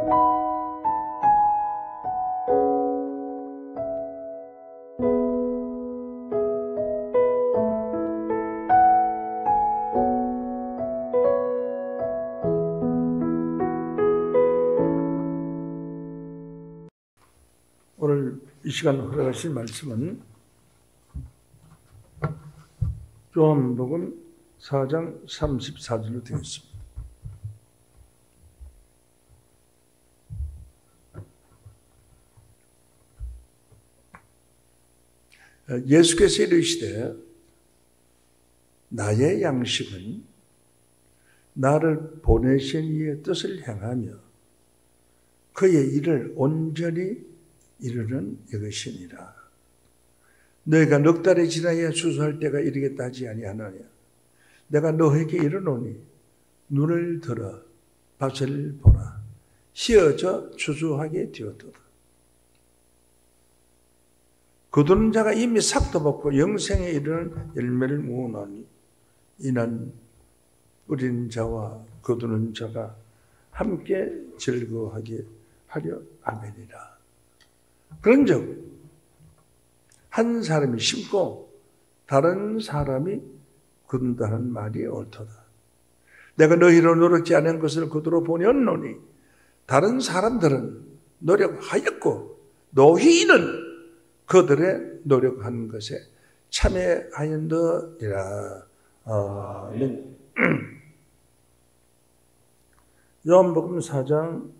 오늘 이 시간 허락하신 말씀은 요한복음 4장 34절로 되어 있습니다. 예수께서 이르시되 나의 양식은 나를 보내신 이의 뜻을 행하며 그의 일을 온전히 이르는 이것이니라. 너희가 넉 달이 지나야 추수할 때가 이르겠다 하지 아니하느냐. 내가 너에게 이르노니 눈을 들어 밭을 보라. 씌어져 추수하게 되었도다. 거두는 자가 이미 삭도 먹고 영생에 이르는 열매를 모으노니 이는 뿌리는 자와 거두는 자가 함께 즐거워하게 하려 함이니라. 그런즉 한 사람이 심고 다른 사람이 거둔다는 말이 옳도다. 내가 너희로 노력지 않은 것을 거두러 보냈노니 다른 사람들은 노력하였고 너희는 그들의 노력하는 것에 참여하였느니라. 아멘. 요한복음 4장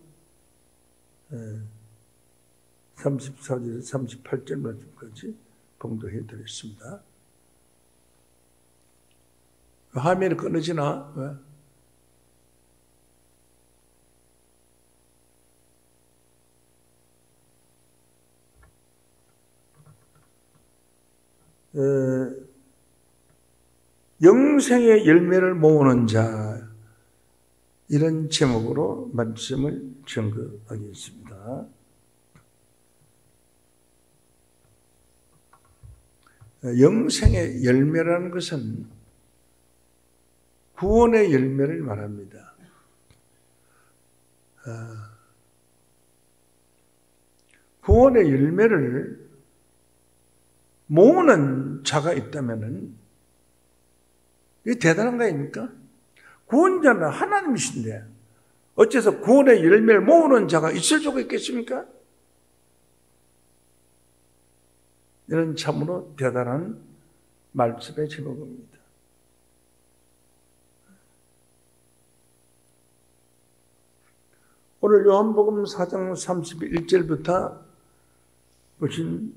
34절에서 38절 말씀까지 봉독해 드렸습니다. 화면이 끊어지나? 왜? 영생의 열매를 모으는 자, 이런 제목으로 말씀을 증거하겠습니다. 영생의 열매라는 것은 구원의 열매를 말합니다. 구원의 열매를 모으는 자가 있다면 이게 대단한 거 아닙니까? 구원자는 하나님이신데 어째서 구원의 열매를 모으는 자가 있을 수가 있겠습니까? 이런 참으로 대단한 말씀의 제목입니다. 오늘 요한복음 4장 31절부터 보신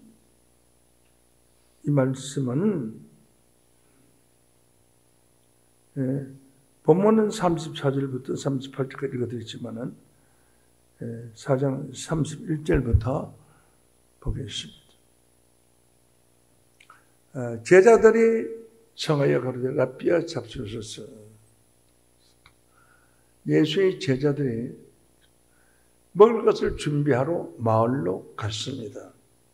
이 말씀은 본문은 34절부터 38절까지 읽어드렸지만은 4장 31절부터 보겠습니다. 제자들이 청하여 가로되 랍비야 잡수소서. 예수의 제자들이 먹을 것을 준비하러 마을로 갔습니다.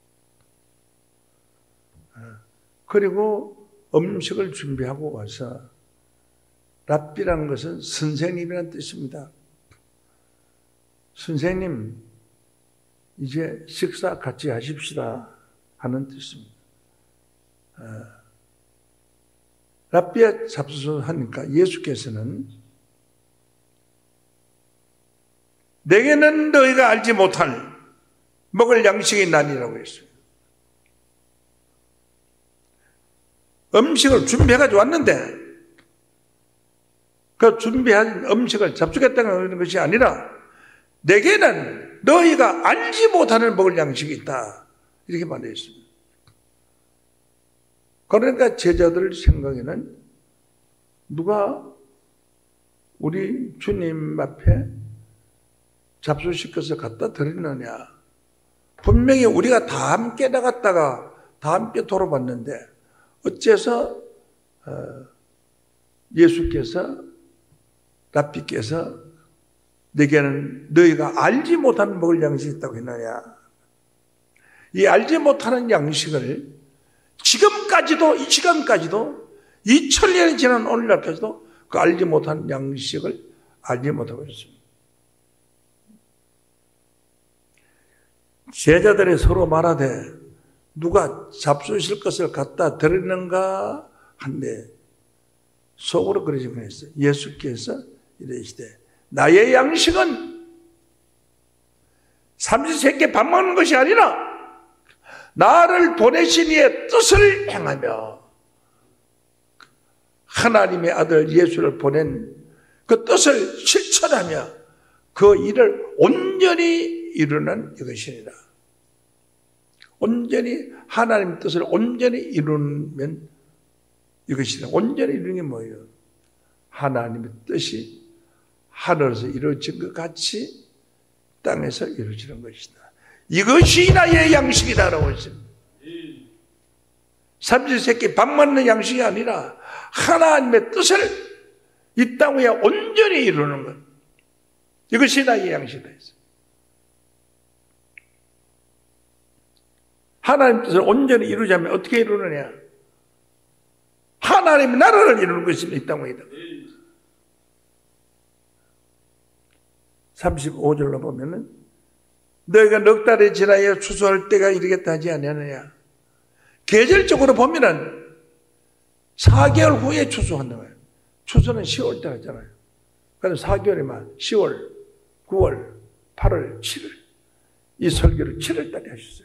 그리고 음식을 준비하고 와서 랍비라는 것은 선생님이라는 뜻입니다. 선생님, 이제 식사 같이 하십시다 하는 뜻입니다. 랍비야 잡수소서 하니까 예수께서는 내게는 너희가 알지 못할 먹을 양식이 있나니라고 했어요. 음식을 준비해가지고 왔는데 그 준비한 음식을 잡수겠다는 것이 아니라 내게는 너희가 알지 못하는 먹을 양식이 있다. 이렇게 말했습니다. 그러니까 제자들 생각에는 누가 우리 주님 앞에 잡수시켜서 갖다 드리느냐. 분명히 우리가 다 함께 나갔다가 다 함께 돌아봤는데 어째서 예수께서 랍비께서 내게는 너희가 알지 못하는 먹을 양식이 있다고 했느냐. 이 알지 못하는 양식을 지금까지도 이 시간까지도 2000년이 지난 오늘 앞에서도 그 알지 못하는 양식을 알지 못하고 있습니다. 제자들이 서로 말하되 누가 잡수실 것을 갖다 드리는가 한데 속으로 그러지 못했어요. 예수께서 이르시되 나의 양식은 삼시세끼 밥 먹는 것이 아니라 나를 보내신 이의 뜻을 행하며 하나님의 아들 예수를 보낸 그 뜻을 실천하며 그 일을 온전히 이루는 이것이니라. 온전히 하나님의 뜻을 온전히 이루면 이것이라. 온전히 이루는 게 뭐예요? 하나님의 뜻이 하늘에서 이루어진 것 같이 땅에서 이루어지는 것이다. 이것이 나의 양식이다라고 했습니다. 삼시세끼 밥 먹는 양식이 아니라 하나님의 뜻을 이 땅 위에 온전히 이루는 것. 이것이 나의 양식이다 했어요. 하나님의 뜻을 온전히 이루자면 어떻게 이루느냐? 하나님의 나라를 이루는 것입니다. 이 땅 위에다. 35절로 보면은 너희가 넉 달이 지나야 추수할 때가 이르겠다 하지 아니하느냐. 계절적으로 보면은 4개월 후에 추수한다 거예요. 추수는 10월 때 하잖아요. 그럼 4개월이면 10월, 9월, 8월, 7월. 이 설교를 7월 달에 하셨어요.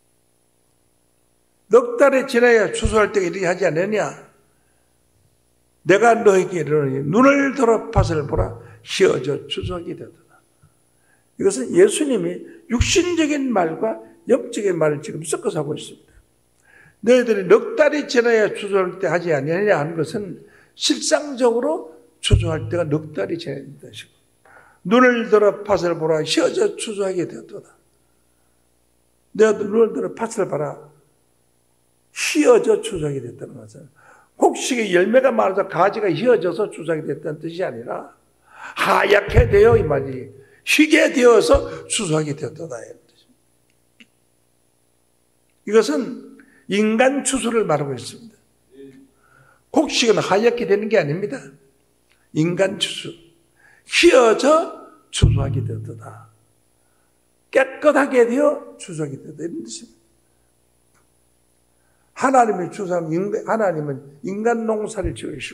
넉 달이 지나야 추수할 때가 이르게 하지 않느냐. 내가 너에게 이르노니 눈을 들어 밭을 보라 휘어져 추수하게 되었다. 이것은 예수님이 육신적인 말과 영적인 말을 지금 섞어서 하고 있습니다. 너희들이 넉 달이 지나야 추수할 때 하지 아니하느냐 하는 것은 실상적으로 추수할 때가 넉 달이 지나야 된다. 눈을 들어 밭을 보라 휘어져 추수하게 되었다. 내가 눈을 들어 밭을 봐라 휘어져 추수하게 됐다는 것은 곡식의 열매가 많아서 가지가 휘어져서 추수하게 됐다는 뜻이 아니라 하얗게 되어 이 말이 휘게 되어서 추수하게 되었다. 이것은 인간 추수를 말하고 있습니다. 곡식은 하얗게 되는 게 아닙니다. 인간 추수. 휘어져 추수하게 되었다. 깨끗하게 되어 추수하게 되었다. 이런 뜻입니다. 하나님의 추수하면 하나님은 인간 농사를 지으시고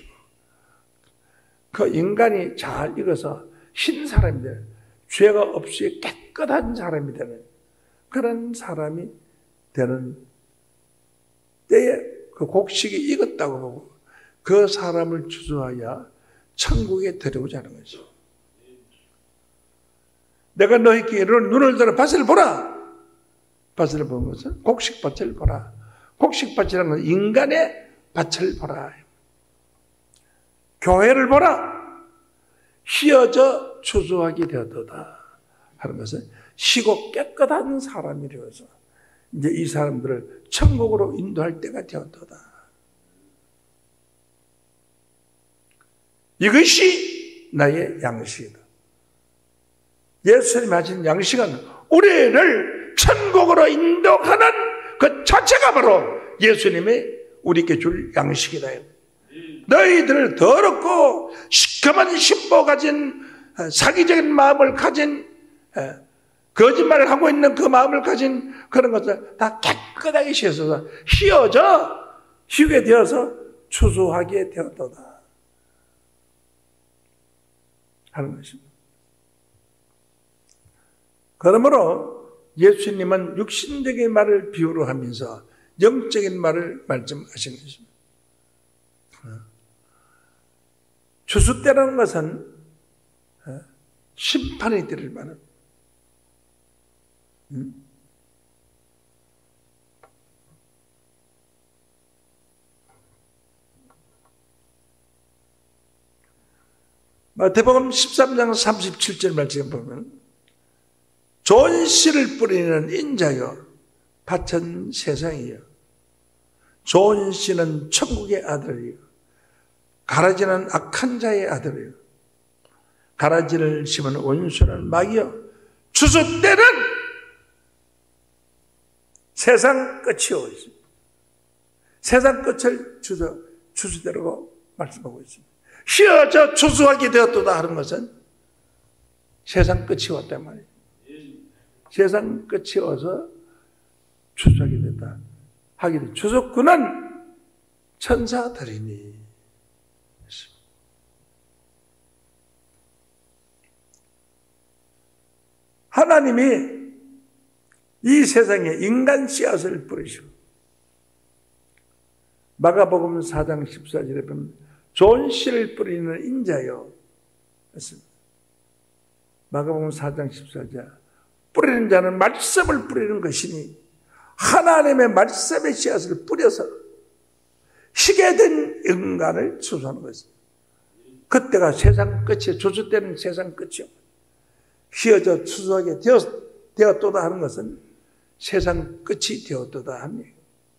그 인간이 잘 익어서 신 사람이 되는 죄가 없이 깨끗한 사람이 되는 그런 사람이 되는 때에 그 곡식이 익었다고 보고 그 사람을 추수하여 천국에 데려오자 하는 거죠. 내가 너희에게 이르노니 눈을 들어 밭을 보라. 밭을 보는 것은 곡식밭을 보라. 곡식밭이라는 건 인간의 밭을 보라. 교회를 보라. 휘어져 추수하게 되었다 하는 것은 시고 깨끗한 사람이 되어서 이제 이 사람들을 천국으로 인도할 때가 되었다. 이것이 나의 양식이다. 예수님이 하신 양식은 우리를 천국으로 인도하는 그 자체가 바로 예수님이 우리에게 줄 양식이다. 너희들 더럽고 시커먼 심보 가진 사기적인 마음을 가진 거짓말을 하고 있는 그 마음을 가진 그런 것을 다 깨끗하게 씻어서 휘게 되어서 추수하게 되었다 하는 것입니다. 그러므로 예수님은 육신적인 말을 비유로 하면서 영적인 말을 말씀하신 것입니다. 추수 때라는 것은 심판이 들을 만한 마태복음 13장 37절 말씀 보면 좋은 씨를 뿌리는 인자여 밭은 세상이여 좋은 씨는 천국의 아들이요 가라지는 악한 자의 아들이요 가라지를 심은 원수는 마귀요 추수 때는 세상 끝이 오고 있습니다. 세상 끝을 추수대로 말씀하고 있습니다. 휘어져 추수하게 되었다 하는 것은 세상 끝이 왔단 말이에요. 세상 끝이 와서 추수하게 됐다. 하기를 추수꾼은 천사들이니. 하나님이 이 세상에 인간 씨앗을 뿌리시고 마가복음 4장 14절에 보면 좋은 씨를 뿌리는 인자요. 마가복음 4장 14절 뿌리는 자는 말씀을 뿌리는 것이니 하나님의 말씀의 씨앗을 뿌려서 희게 된 인간을 추수하는 것입니다. 그때가 세상 끝이 추수되는 세상 끝이요. 휘어져 추수하게 되었도다 하는 것은 세상 끝이 되었도다 합니다.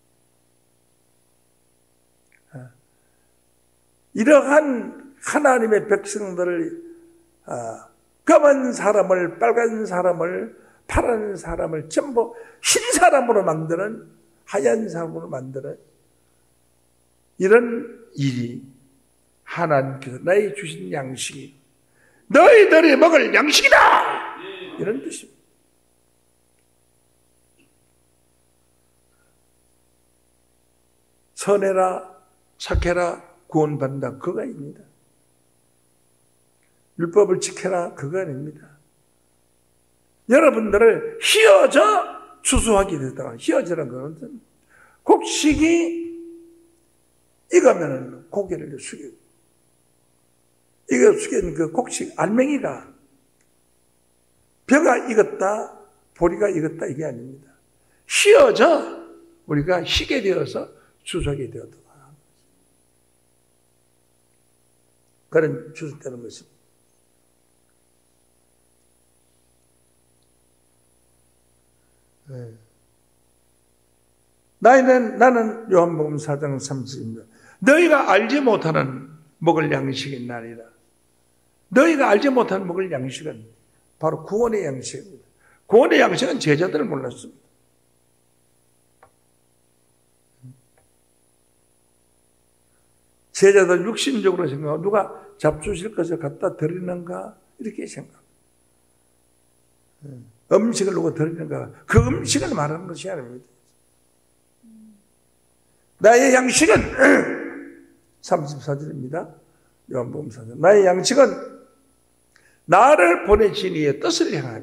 이러한 하나님의 백성들을 검은 사람을 빨간 사람을 파란 사람을 전부 흰 사람으로 만드는 하얀 사람으로 만드는 이런 일이 하나님께서 나에게 주신 양식이 너희들이 먹을 양식이다! 이런 뜻입니다. 선해라 착해라 구원받는다 그거 아닙니다. 율법을 지켜라 그거 아닙니다. 여러분들을 휘어져 추수하게 됐다. 휘어져라는 것은 곡식이 익으면 고개를 숙이고 이거 숙인 그 곡식 알맹이가 벼가 익었다 보리가 익었다 이게 아닙니다. 휘어져 우리가 희게 되어서 추수하게 되었다. 그런 추수되는 것입니다. 나는 요한복음 4장 30입니다. 너희가 알지 못하는 먹을 양식인 날이라. 너희가 알지 못하는 먹을 양식은 바로 구원의 양식입니다. 구원의 양식은 제자들을 몰랐습니다. 제자들 육신적으로 생각하고 누가 잡수실 것을 갖다 드리는가 이렇게 생각합니다. 음식을 누가 드리는가 그 음식을 말하는 것이 아닙니다. 나의 양식은 34절입니다. 요한복음 4절 나의 양식은 나를 보내신 이의 뜻을 향하며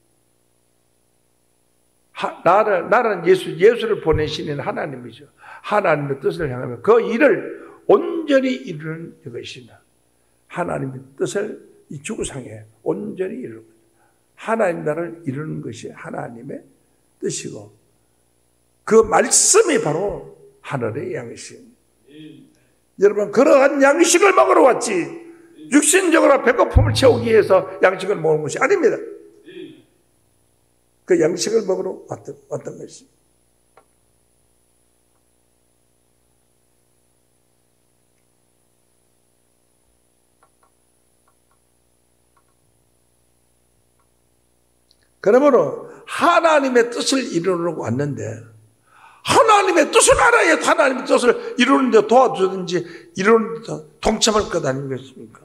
나는 예수를 보내신 이는 하나님이죠. 하나님의 뜻을 향하며 그 일을 온전히 이루는 이것이다. 하나님의 뜻을 이 지구상에 온전히 이루는 거죠. 하나님 나라를 이루는 것이 하나님의 뜻이고 그 말씀이 바로 하늘의 양식입니다. 여러분 그러한 양식을 먹으러 왔지 육신적으로 배고픔을 채우기 위해서 양식을 먹는 것이 아닙니다. 그 양식을 먹으러 왔던 것입니다. 그러므로 하나님의 뜻을 이루려고 왔는데 하나님의 뜻을 알아야 하나님의 뜻을 이루는 데 도와주든지 이루는 데 동참할 것 아니겠습니까?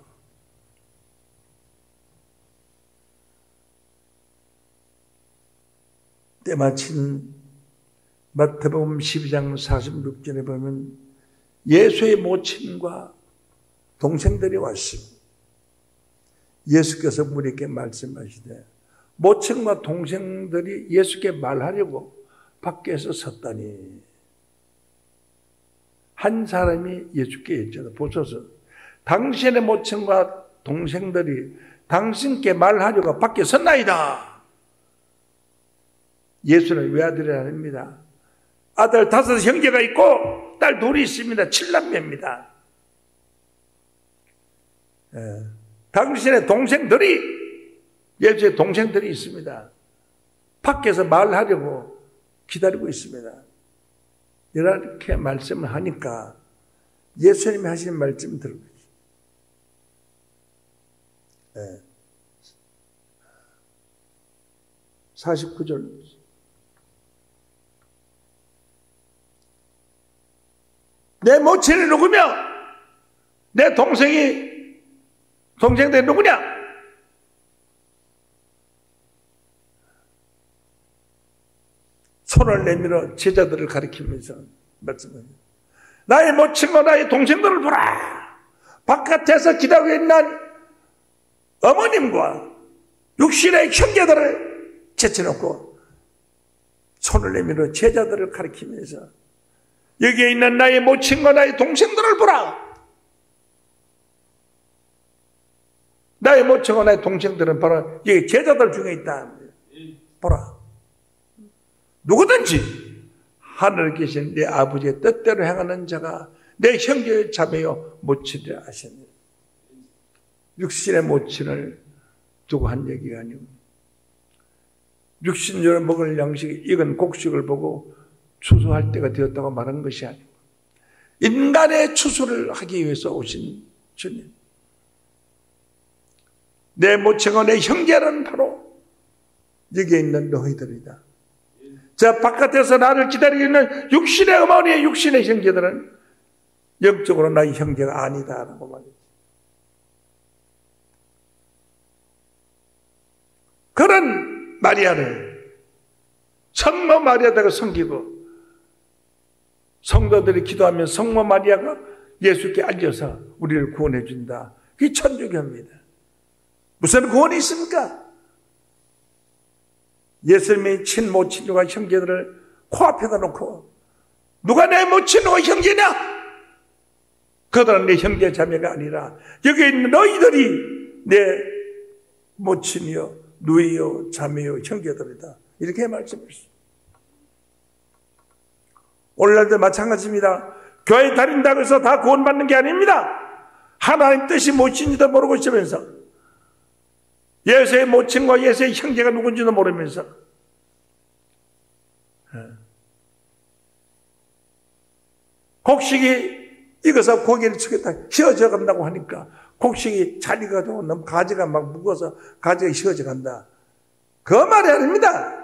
때마침 마태복음 12장 46절에 보면 예수의 모친과 동생들이 왔습니다. 예수께서 우리에게 말씀하시되 모친과 동생들이 예수께 말하려고 밖에서 섰다니 한 사람이 예수께 여쭤다 보소서 당신의 모친과 동생들이 당신께 말하려고 밖에 섰나이다. 예수는 외아들이 아닙니다. 아들 5 형제가 있고 딸 2이 있습니다. 7남매입니다. 당신의 동생들이 예수의 동생들이 있습니다. 밖에서 말하려고 기다리고 있습니다. 이렇게 말씀을 하니까 예수님이 하신 말씀 들어보시죠. 49절 내 모친이 누구며 내 동생들이 누구냐? 손을 내밀어 제자들을 가리키면서 말씀합니다. 나의 모친과 나의 동생들을 보라. 바깥에서 기다리고 있는 어머님과 육신의 형제들을 제쳐놓고 손을 내밀어 제자들을 가리키면서 여기에 있는 나의 모친과 나의 동생들을 보라. 나의 모친과 나의 동생들은 바로 여기 제자들 중에 있다. 보라. 누구든지 하늘에 계신 내 아버지의 뜻대로 행하는 자가 내 형제 자매요 모친이라 하셨느니라. 육신의 모친을 두고 한 얘기가 아니고 육신적으로 먹을 양식 익은 곡식을 보고 추수할 때가 되었다고 말한 것이 아니고 인간의 추수를 하기 위해서 오신 주님. 내 모친과 내 형제는 바로 여기에 있는 너희들이다. 저 바깥에서 나를 기다리고 있는 육신의 어머니의 육신의 형제들은 영적으로 나의 형제가 아니다라고 말했지. 그런 마리아를 성모 마리아다가 섬기고 성도들이 기도하면 성모 마리아가 예수께 앉아서 우리를 구원해 준다. 그게 천주교입니다. 무슨 구원이 있습니까? 예수님의 친모친과 형제들을 코앞에다 놓고 누가 내 모친과 형제냐? 그들은 내 형제 자매가 아니라 여기 있는 너희들이 내 모친이요 누이요 자매요 형제들이다. 이렇게 말씀했습니다. 오늘날도 마찬가지입니다. 교회 다닌다고 해서 다 구원받는 게 아닙니다. 하나님 뜻이 무엇인지도 모르고 있으면서 예수의 모친과 예수의 형제가 누군지도 모르면서 곡식이 익어서 고기를 치겠다 휘어져 간다고 하니까 곡식이 잘 익어도 너무 가지가 막 무거워서 가지가 휘어져 간다. 그 말이 아닙니다.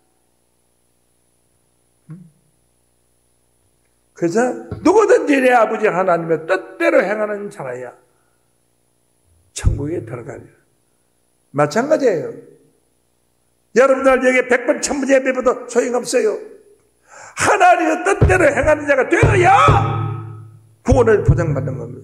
그래서 누구든지 내 아버지 하나님의 뜻대로 행하는 자라야 천국에 들어가리라. 마찬가지예요. 여러분들 여기 100번 1000번 예배해도 소용없어요. 하나님의 뜻대로 행하는 자가 되어야 구원을 보장받는 겁니다.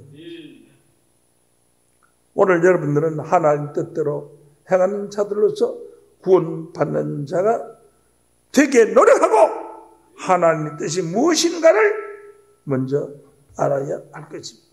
오늘 여러분들은 하나님 뜻대로 행하는 자들로서 구원받는 자가 되게 노력하고 하나님의 뜻이 무엇인가를 먼저 알아야 할 것입니다.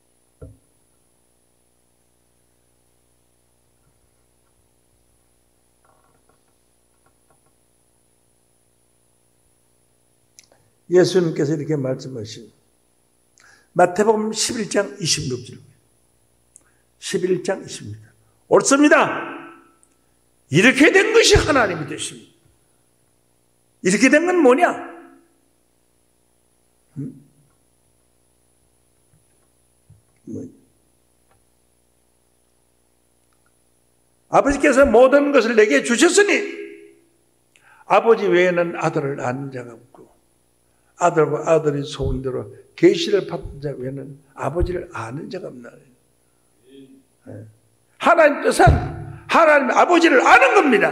예수님께서 이렇게 말씀하신 마태복음 11장 26절 11장 26절 옳습니다. 이렇게 된 것이 하나님이 되십니다. 이렇게 된 건 뭐냐? 아버지께서 모든 것을 내게 주셨으니 아버지 외에는 아들을 아는 자가 없고 아들과 아들이 소원대로 계시를 받은 자 외에는 아버지를 아는 자가 없나. 하나님 뜻은 하나님 아버지를 아는 겁니다.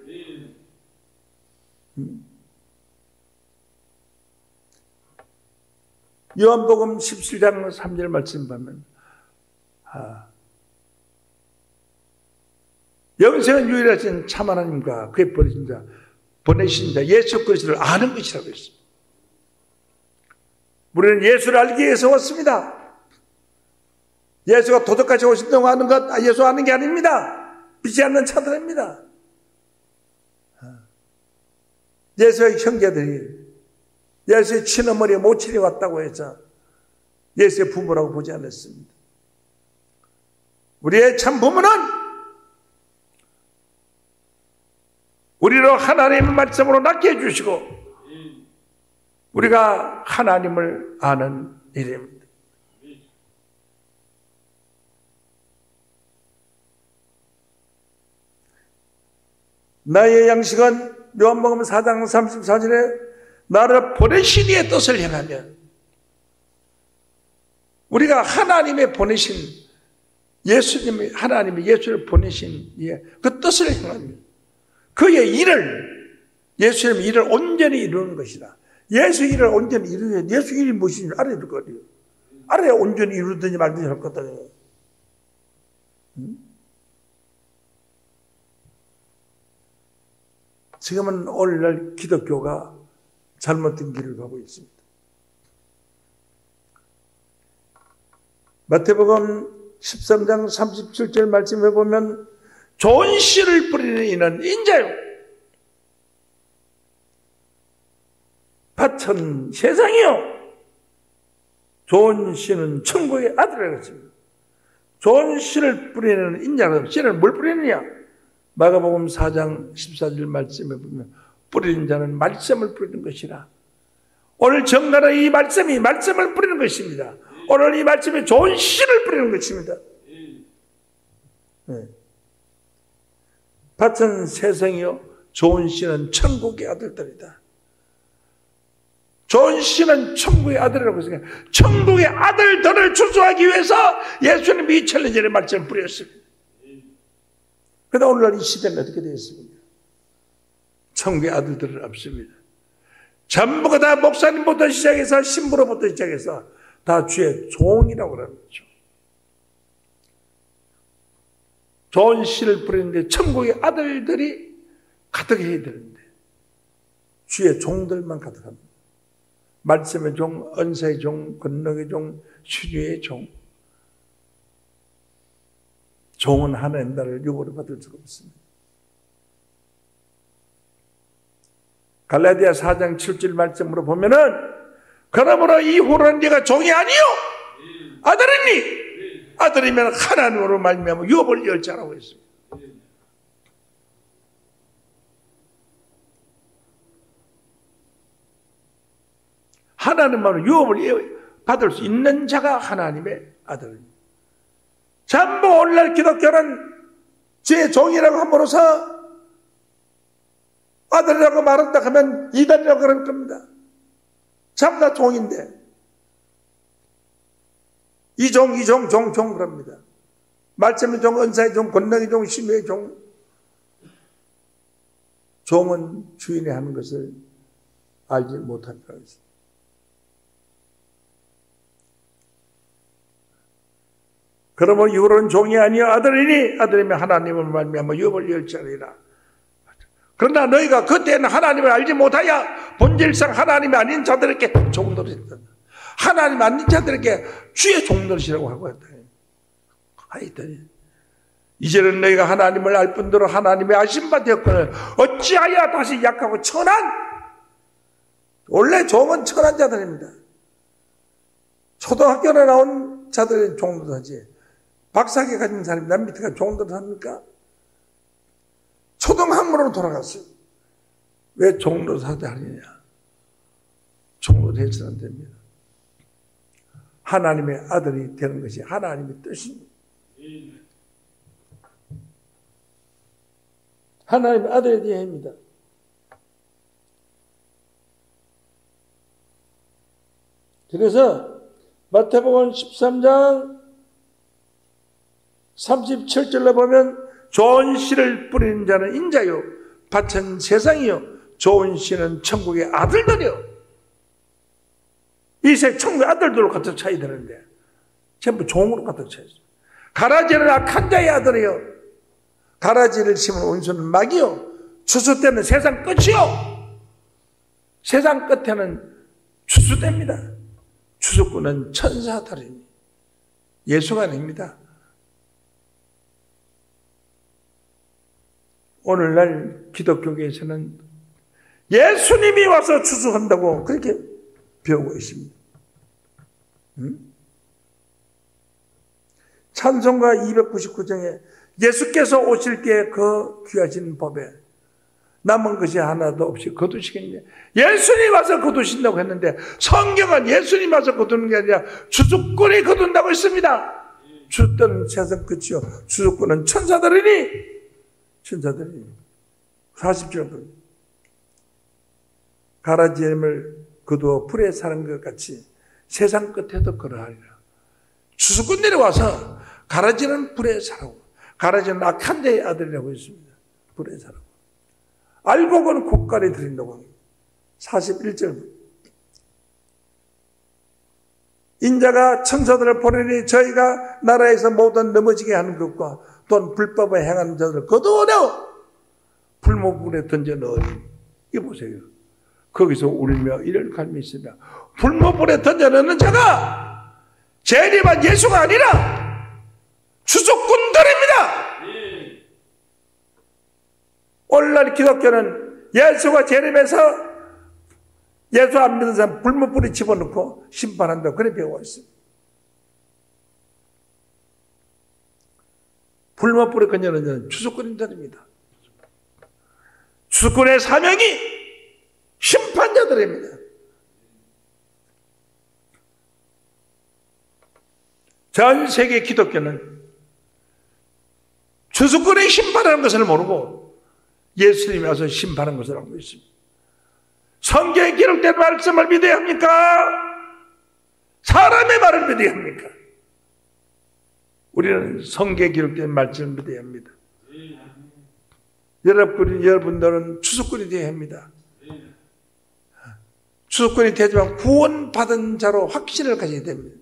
요한복음 17장 3절 말씀 보면 영생은 유일하신 참 하나님과 그의 보내신 자 예수 그리스도를 아는 것이라고 했습니다. 우리는 예수를 알기 위해서 왔습니다. 예수가 도덕같이 오신다고 하는 것 예수 아는 게 아닙니다. 믿지 않는 자들입니다. 예수의 형제들이 예수의 친어머니 모친이 왔다고 해서 예수의 부모라고 보지 않았습니다. 우리의 참 부모는 우리로 하나님의 말씀으로 낳게 해주시고 우리가 하나님을 아는 일입니다. 나의 양식은 요한복음 4장 34절에 나를 보내신 이의 뜻을 행하면 우리가 하나님의 보내신 예수님이 하나님이 예수를 보내신 이의 그 뜻을 행하면 그의 일을 예수님 일을 온전히 이루는 것이다. 예수 일을 온전히 이루어야 예수 일이 무엇인지 알아야 될 거예요. 알아야 온전히 이루든지 말든지 할 거거든요. 지금은 오늘날 기독교가 잘못된 길을 가고 있습니다. 마태복음 13장 37절 말씀에 보면 좋은 씨를 뿌리는 이는 인자요 밭은 세상이요 좋은 씨는 천국의 아들이라고 했습니다. 좋은 씨를 뿌리는 인자는 씨는 뭘 뿌리느냐? 마가복음 4장 14절 말씀에 보면 뿌리는 자는 말씀을 뿌리는 것이라. 오늘 정가는 이 말씀이 말씀을 뿌리는 것입니다. 오늘 이 말씀이 좋은 씨를 뿌리는 것입니다. 네. 밭은 세상이요 좋은 씨는 천국의 아들들이다. 좋은 씨는 천국의 아들이라고 했으니까 천국의 아들들을 추수하기 위해서 예수님이 이 챌린저의 말씀을 뿌렸습니다. 그런데 오늘날 이 시대는 어떻게 되었습니까? 천국의 아들들은 없습니다. 전부가 다 목사님부터 시작해서 신부로부터 시작해서 다 주의 종이라고 그러는 거죠. 좋은 씨를 뿌리는데 천국의 아들들이 가득해야 되는데 주의 종들만 가득합니다. 말씀의 종, 은사의 종, 권능의 종, 신유의 종. 종은 하나님 나라를 유보를 받을 수가 없습니다. 갈라디아 4장 7절 말씀으로 보면은 그러므로 이후로는 네가 종이 아니요 아들이니 아들이면 하나님으로 말미암아 유업을 열자라고 했습니다. 하나님만으로 유업을 받을 수 있는 자가 하나님의 아들입니다. 전부 오늘날 기독교는 제 종이라고 함으로써 아들이라고 말한다 하면 이단이라고 그럴 겁니다. 참 다 종인데 이종 그럽니다. 말씀의 종, 은사의 종, 권능의 종, 신의 종. 종은 주인이 하는 것을 알지 못한다고 했습니다. 그러면 이후로는 종이 아니여 아들이니 아들이면 하나님을 말미암아 유업을 열자리라. 그러나 너희가 그때는 하나님을 알지 못하여 본질상 하나님이 아닌 자들에게 종노릇했다. 하나님 아닌 자들에게 주의 종노릇이라고 하고 있다. 하여튼 이제는 너희가 하나님을 알 뿐더러 하나님의 아신 바 되었거늘 어찌하여 다시 약하고 천한 원래 종은 천한 자들입니다. 초등학교에 나온 자들은 종노릇하지 박사학위 가진 사람이 남 밑에가 종노릇합니까? 초등학문으로 돌아갔어요. 왜 종노릇하지 않느냐? 종노릇해서는 안 됩니다. 하나님의 아들이 되는 것이 하나님의 뜻입니다. 하나님의 아들이 되어야 합니다. 그래서 마태복음 13장 37절로 보면 좋은 씨를 뿌리는 자는 인자요 밭은 세상이요 좋은 씨는 천국의 아들들이요. 이 세 천국의 아들들로 가득 차야 되는데 전부 종으로 가득 차 있어요. 가라지는 악한 자의 아들이요 가라지를 심은 온수는 막이요 추수 때는 세상 끝이요 세상 끝에는 추수됩니다. 추수꾼은 천사들이니 예수가 아닙니다. 오늘날 기독교계에서는 예수님이 와서 추수한다고 그렇게 배우고 있습니다. 찬송가 299장에 예수께서 오실 때 그 귀하신 법에 남은 것이 하나도 없이 거두시겠냐. 예수님 와서 거두신다고 했는데 성경은 예수님 와서 거두는 게 아니라 추수꾼이 거둔다고 했습니다. 추수꾼은 세상 끝이요 추수꾼은 천사들이니 40절 가라지를 거두어 풀에 사는 것 같이 세상 끝에도 그러하리라. 추수꾼들이 와서 가라지는 불에 살고 가라지는 악한 자의 아들이라고 했습니다. 불에 살고 알고 그는 고깔에 드린다고 합니다. 41절. 인자가 천사들을 보내니 저희가 나라에서 모든 넘어지게 하는 것과 또한 불법에 행하는 자들을 거두어내어 불못불에 던져 넣으니. 이거 보세요. 거기서 울며 이를 갈미 있습니다. 불못불에 던져 넣는 자가 재림한 예수가 아니라 추수꾼들입니다. 오늘날 기독교는 예수가 재림해서 예수 안 믿는 사람 불못불에 집어넣고 심판한다고 그래 배우고 있습니다. 불못불에 건져넣는 자는 추수꾼들입니다. 추수꾼의 사명이 심판자들입니다. 전 세계 기독교는 추수꾼의 심판하는 것을 모르고 예수님이 와서 심판하는 것을 알고 있습니다. 성경에 기록된 말씀을 믿어야 합니까? 사람의 말을 믿어야 합니까? 우리는 성경에 기록된 말씀을 믿어야 합니다. 여러분들은 추수꾼이 되어야 합니다. 추수꾼이 되지만 구원받은 자로 확신을 가져야 됩니다.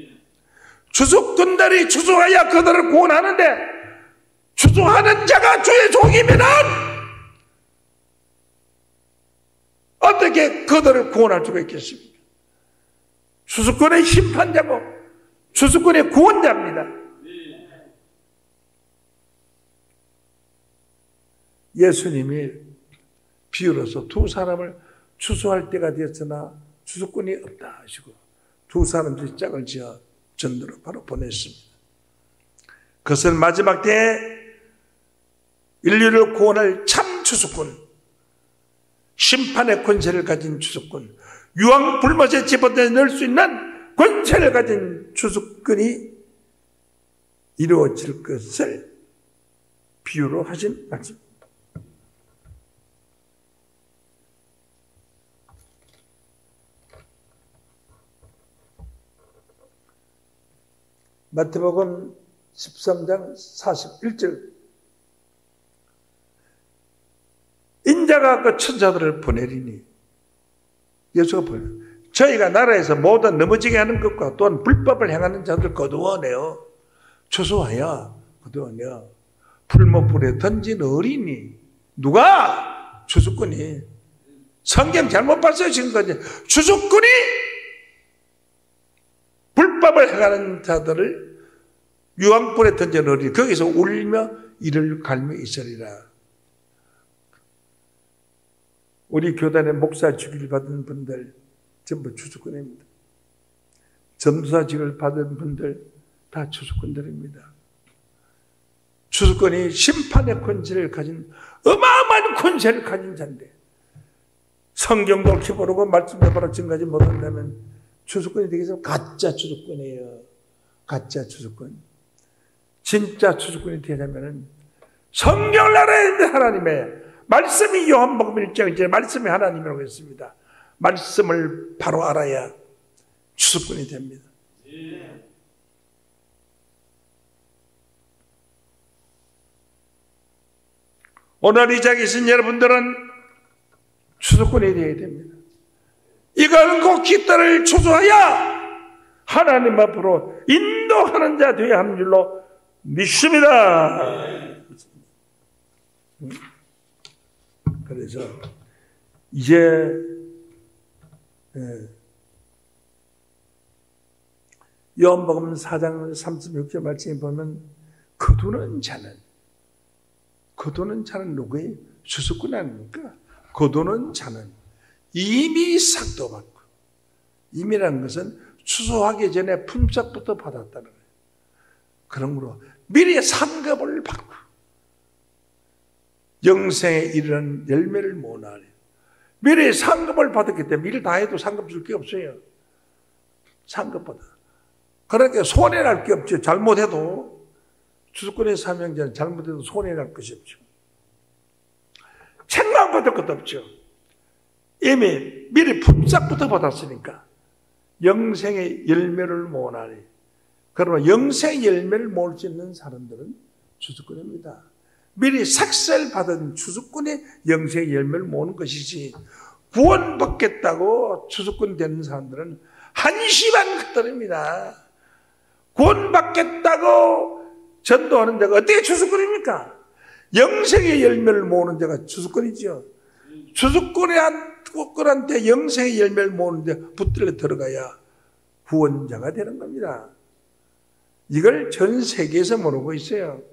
추수꾼들이 추수하여 그들을 구원하는데 추수하는 자가 주의 종이면은 어떻게 그들을 구원할 수가 있겠습니까? 추수꾼의 심판자고 추수꾼의 구원자입니다. 예수님이 비유로서 두 사람을 추수할 때가 되었으나 추수꾼이 없다 하시고 두 사람들이 짝을 지어 전도로 바로 보냈습니다. 그것은 마지막 때에 인류를 구원할 참 추수꾼, 심판의 권세를 가진 추수꾼, 유황 불못에 집어넣어 넣을 수 있는 권세를 가진 추수꾼이 이루어질 것을 비유로 하신 말씀. 마태복음 13장 41절. 인자가 그 천사들을 보내리니 예수가 보내. 저희가 나라에서 모든 넘어지게 하는 것과 또한 불법을 행하는 자들 거두어내어 추수하여 거두어내어 불못불에 던진 어린이. 누가? 추수꾼이. 성경 잘못 봤어요 지금까지. 추수꾼이 불법을 행하는 자들을 유황불에 던져 넣으리. 거기서 울며 이를 갈며 있으리라. 우리 교단의 목사직을 받은 분들 전부 추수꾼입니다. 전도사직을 받은 분들 다 추수꾼들입니다. 추수꾼이 심판의 권세를 가진 어마어마한 권세를 가진 자인데 성경도 옳게 모르고 말씀도 바로 증거하지 못한다면 추수꾼이 되겠어? 가짜 추수꾼이에요. 가짜 추수꾼. 진짜 추수꾼이 되려면 성경을 알아야 되는데 하나님의 말씀이 요한복음 1장 이제 말씀이 하나님이라고 했습니다. 말씀을 바로 알아야 추수꾼이 됩니다. 오늘 이 자리에 계신 여러분들은 추수꾼이 되어야 됩니다. 이건 꼭 깃들을 추수하여 하나님 앞으로 인도하는 자 되어야 하는 줄로 믿습니다. 그래서 이제 요한복음 4장 36절 말씀에 보면 거두는 자는 누구예요? 추수꾼 아닙니까? 거두는 자는 이미 삭도 받고, 이미라는 것은 추수하기 전에 품삯부터 받았다는 거예요. 그러므로 미리 상급을 받고 영생에 이르는 열매를 모으나니 미리 상급을 받았기 때문에 일 다 해도 상급 줄 게 없어요. 상급보다. 그러니까 손해날 게 없죠. 잘못해도 추수꾼의 사명자는 잘못해도 손해날 것이 없죠. 책망받을 것도 없죠. 이미 미리 품삯부터 받았으니까 영생의 열매를 모으나니. 그러면 영생의 열매를 모을 수 있는 사람들은 추수꾼입니다. 미리 삭설받은 추수꾼의 영생의 열매를 모으는 것이지, 구원받겠다고 추수꾼 되는 사람들은 한심한 것들입니다. 구원받겠다고 전도하는 자가 어떻게 추수꾼입니까? 영생의 열매를 모으는 자가 추수꾼이죠. 추수꾼한테 영생의 열매를 모으는 자 붙들려 들어가야 구원자가 되는 겁니다. 이걸 전 세계에서 모르고 있어요.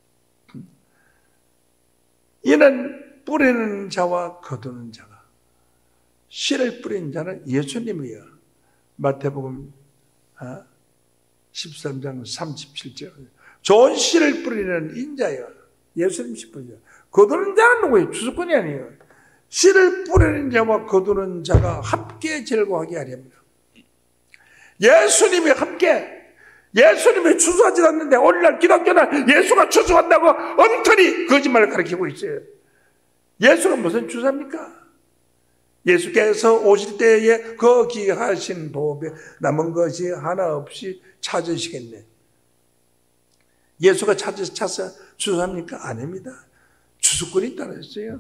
이는 뿌리는 자와 거두는 자가, 씨를 뿌린 자는 예수님이요. 마태복음 13장 37절. 좋은 씨를 뿌리는 인자요. 예수님 씨 뿌리죠. 거두는 자는 누구예요? 추수꾼이 아니에요. 씨를 뿌리는 자와 거두는 자가 함께 즐거워하게 하렵니다. 예수님이 함께, 예수님이 추수하지 않는데 오늘날 기독교는 예수가 추수한다고 엉터리 거짓말을 가르치고 있어요. 예수가 무슨 추수합니까? 예수께서 오실 때에 그 기하신 보배 남은 것이 하나 없이 찾으시겠네. 예수가 찾아서 추수합니까? 아닙니다. 추수꾼이 따르셨어요.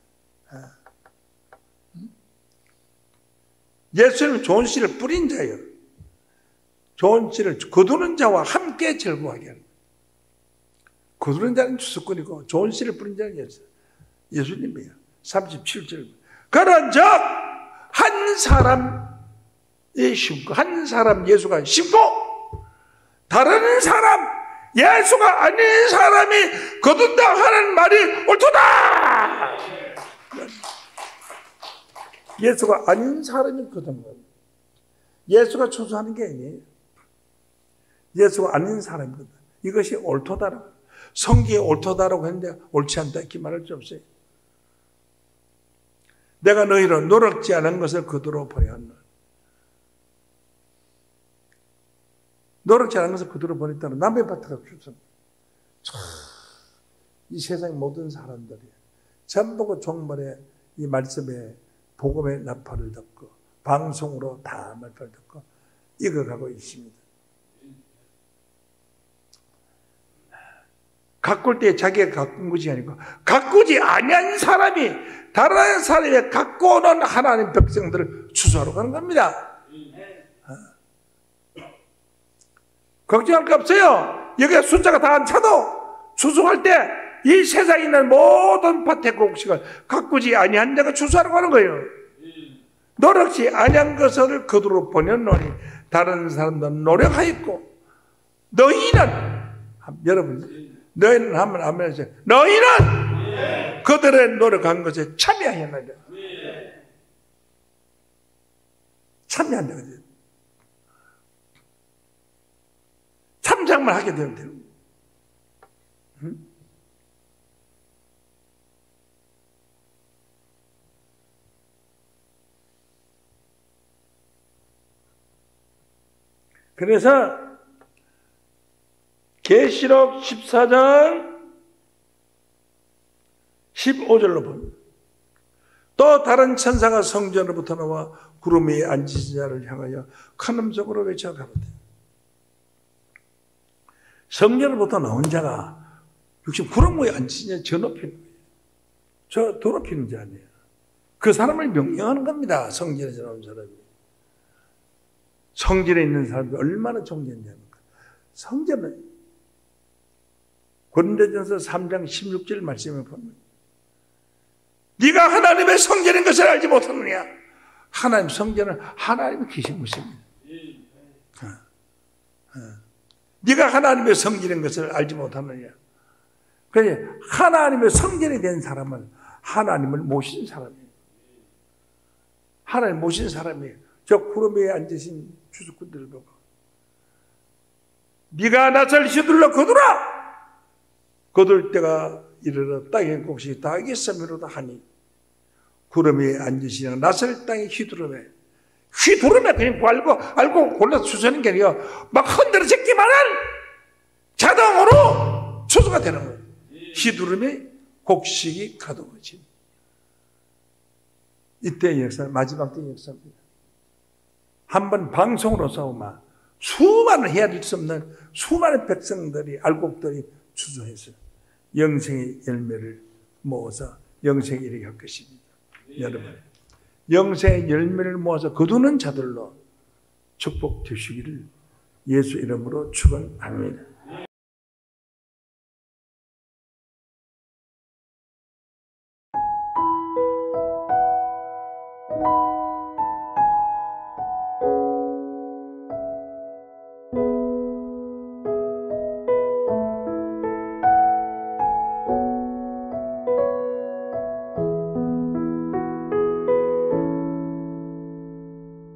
예수님은 좋은 씨를 뿌린 자예요. 좋은 씨를 거두는 자와 함께 즐거워하게 합니다. 거두는 자는 추수꾼이고 좋은 씨를 뿌린 자는 예수님이에요. 37절. 그런즉 한 사람이 심고, 한 사람 예수가 심고, 다른 사람 예수가 아닌 사람이 거둔다 하는 말이 옳도다. 예수가 아닌 사람이 거둔 거예요. 예수가 추수하는 게 아니에요. 예수가 아닌 사람이거든. 이것이 옳도다라고. 성경에 옳도다라고 했는데 옳지 않다 이렇게 말할 수 없어요. 내가 너희로 노력지 않은 것을 그대로 버렸노라. 노력지 않은 것을 그대로 버렸다는 남의 밭에가 주선. 이 세상 모든 사람들이 전부 그 종말에 이 말씀에 복음의 나팔을 듣고 방송으로 다 말씀을 듣고 익어가고 있습니다. 가꿀 때 자기가 가꾼 것이 아니고 가꾸지 아니한 사람이 다른 사람이 가꾸는 하나님 백성들을 추수하러 가는 겁니다. 걱정할 거 없어요. 여기에 숫자가 다 안 차도 추수할 때 이 세상에 있는 모든 밭의 곡식을 가꾸지 아니한 자가 추수하러 가는 거예요. 노력지 아니한 것을 거두러 보내노니 다른 사람들은 노력하였고 너희는, 여러분 너희는 하면 하면서 너희는 그들의 노력한 것에 참여하였느냐. 참여한다. 참작만 하게 되면 돼요. 그래서 계시록 14장 15절로 봅니다. 또 다른 천사가 성전으로부터 나와 구름 위에 앉으신 자를 향하여 큰 음성으로 외쳐 가로되. 성전으로부터 나온 자가 역시 구름 위에 앉으신 자 저 높이는 거예요. 저 더럽히는 자 아니에요. 그 사람을 명령하는 겁니다. 성전에서 나온 사람이. 성전에 있는 사람이 얼마나 존귀했냐니까. 성전은 고린도전서 3장 16절 말씀에 보면 네가 하나님의 성전인 것을 알지 못하느냐. 하나님 성전은 하나님이 계신 곳입니다. 네가 하나님의 성전인 것을 알지 못하느냐. 그래 하나님의 성전이 된 사람은 하나님을 모신 사람이에요. 하나님 모신 사람이에요. 저 구름 위에 앉으신 추수꾼들을 보고 네가 낯을 휘둘러 거두라. 거둘 때가 이르러 땅의 곡식이 다 익었음이로다 하니 구름 위에 앉으시는 낯을 땅에 휘두르매 그냥 알고 골라서 추수하는 게 아니라 막 흔들어 제끼만은 자동으로 추수가 되는 거예요. 휘두르매 곡식이 가득해진 이때의 역사, 마지막 때의 역사입니다. 한번 방송으로 싸우면 수많은 헤아릴 수 없는 수많은 백성들이 알곡들이 추수했어요. 영생의 열매를 모아서 영생에 이르게 할 것입니다. 여러분, 영생의 열매를 모아서 거두는 자들로 축복되시기를 예수 이름으로 축원합니다.